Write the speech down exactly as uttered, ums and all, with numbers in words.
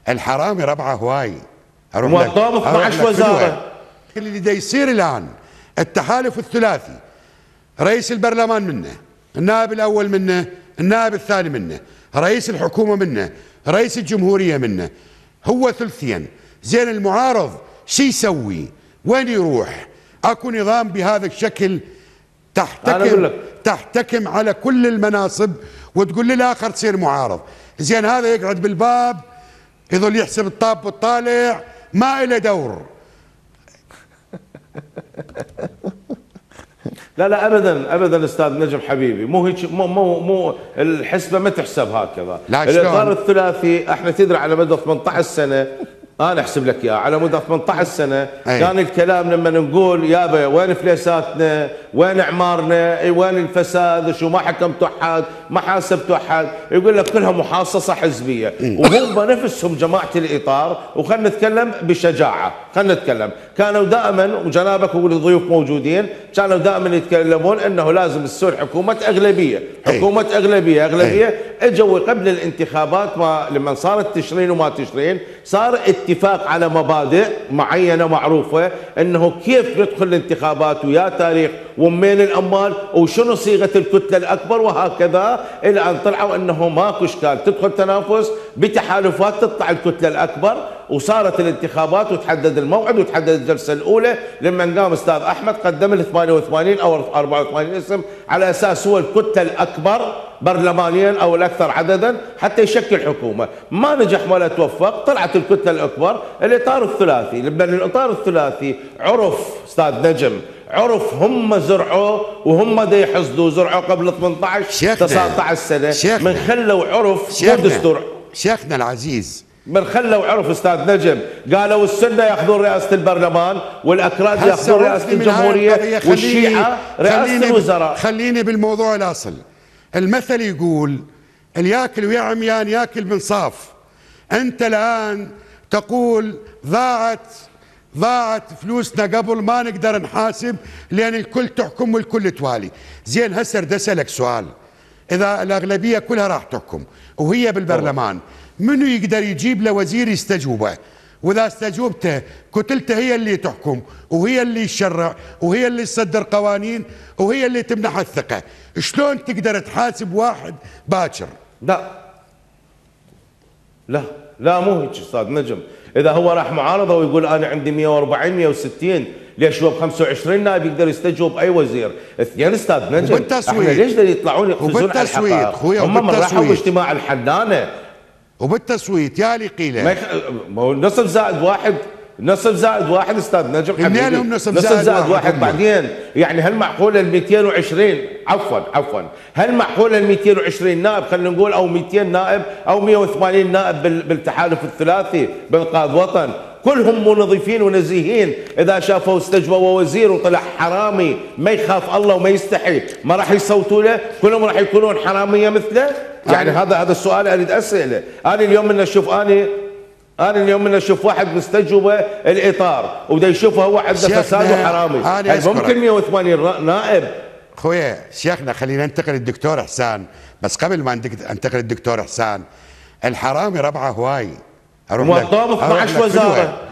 الحرامي ربعه هواي. موظف اثني عشر وزاره. اللي دا يصير الان التحالف الثلاثي، رئيس البرلمان منه، النائب الاول منه، النائب الثاني منه، رئيس الحكومه منه، رئيس الجمهوريه منه، هو ثلثين. زين المعارض شي يسوي؟ وين يروح؟ اكو نظام بهذا الشكل تحتكم تحتكم على كل المناصب وتقول للاخر تصير معارض. زين هذا يقعد بالباب يظل يحسب الطاب والطالع، ما له دور. لا لا ابدا ابدا استاذ نجم حبيبي، مو هيك، مو مو مو الحسبه ما تحسب هكذا. الاطار الثلاثي احنا تدري على مدى ثمانية عشر سنه، انا احسب لك اياه على مدى ثمانية عشر سنه أي. كان الكلام لما نقول يابا وين فليساتنا؟ وين اعمارنا؟ وين الفساد؟ شو ما حكمتوا احد؟ ما حاسبتوا احد؟ يقول لك كلها محاصصه حزبيه، وهم نفسهم جماعه الاطار. وخلنا نتكلم بشجاعه، خلنا نتكلم، كانوا دائما وجنابك والضيوف موجودين كانوا دائما يتكلمون انه لازم تصير حكومه اغلبيه، حكومه اغلبيه، اغلبيه. اجوا قبل الانتخابات ما لما صارت تشرين وما تشرين، صار اتفاق على مبادئ معينه معروفه انه كيف ندخل الانتخابات ويا تاريخ ومين الاموال وشنو صيغه الكتله الاكبر، وهكذا الى ان طلعوا انه ماكو اشكال تدخل تنافس بتحالفات تطلع الكتله الاكبر. وصارت الانتخابات وتحدد الموعد وتحدد الجلسه الاولى لما قام استاذ احمد قدم ل ثمانية وثمانين او أربعة وثمانين اسم على اساس هو الكتله الاكبر برلمانيا او الاكثر عددا حتى يشكل حكومه. ما نجح ولا توفق، طلعت الكتله الاكبر الاطار الثلاثي. لما الاطار الثلاثي عرف استاذ نجم، عرف هم زرعوه وهم دا يحصدوا زرعوه قبل ثمانية عشر تسعة عشر سنه شيخنا. من خلوا عرف مو دستور. شيخنا العزيز من خلوا عرف استاذ نجم، قالوا السنه ياخذون رئاسه البرلمان والاكراد ياخذون رئاسه الجمهوريه والشيعه رئاسه الوزراء. خليني بالموضوع الاصل. المثل يقول الياكل ويا عميان ياكل من صاف. انت الان تقول ضاعت ضاعت فلوسنا قبل ما نقدر نحاسب لان الكل تحكم والكل توالي. زين هسه بدي اسالك سؤال، اذا الاغلبيه كلها راح تحكم وهي بالبرلمان، منو يقدر يجيب له وزير يستجوبه؟ واذا استجوبته كتلته هي اللي تحكم وهي اللي تشرع وهي اللي تصدر قوانين وهي اللي تمنح الثقه، شلون تقدر تحاسب واحد باكر؟ لا لا لا مو هيك استاذ نجم. اذا هو راح معارضه ويقول انا عندي مئة وأربعين مئة وستين، ليش هو ب خمسة وعشرين نائب يقدر يستجوب اي وزير؟ اثنين استاذ نجم. وبالتصويت احنا ليش يطلعون يقفزون على الحقائق؟ هم من راحوا اجتماع الحنانه وبالتصويت يا لي قيله ما يخ... هو نصف زائد واحد، نصف زائد واحد استاذ نجم حبيبي، نصف, نصف زائد, زائد واحد, واحد. هم. بعدين يعني هل معقول ال مئتين وعشرين عفوا عفوا هل معقول ال مئتين وعشرين نائب خلينا نقول او مئتين نائب او مئة وثمانين نائب بالتحالف الثلاثي بانقاذ وطن كلهم منظفين ونزيهين، اذا شافوا استجوبوا وزير وطلع حرامي ما يخاف الله وما يستحي ما راح يصوتوا له؟ كلهم راح يكونون حراميه مثله؟ يعني هذا هذا السؤال اريد اساله. انا اليوم من اشوف اني انا اليوم من اشوف واحد مستجوبه الاطار وبدا يشوفه هو عنده فساد وحرامي، هل ممكن مئة وثمانين نائب؟ خويا شيخنا خلينا ننتقل للدكتور احسان، بس قبل ما انتقل للدكتور احسان، الحرامي ربعه هواي. موظف اثني عشر وزاره.